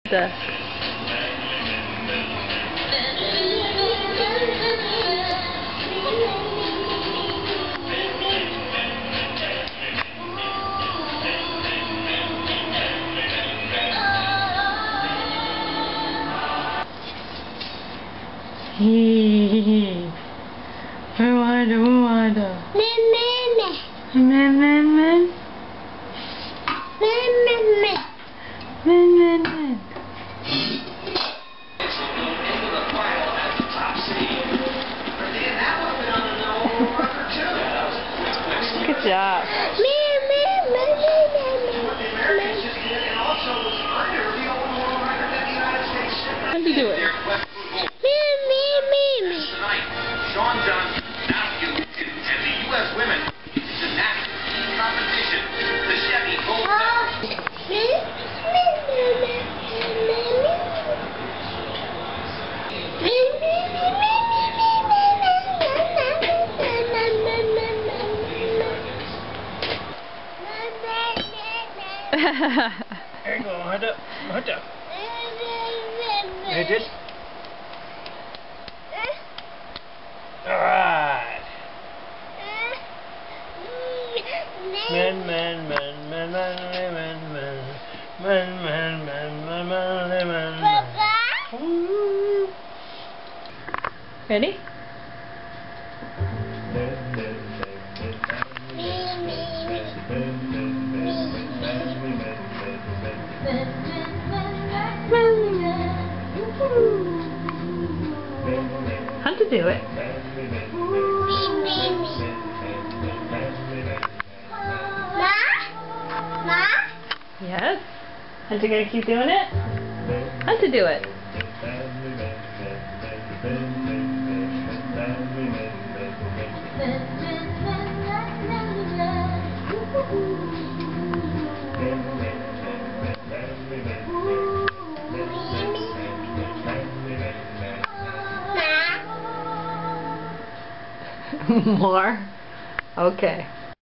the... Moana. Good job. How'd you do it? Sean Johnson, now you and the U.S. women is the national competition. The Chevy There you go, hold up, hold up. Hit it. Alright. Ready? How to do it? Yes? Aren't you going to keep doing it? How to do it? More? Okay.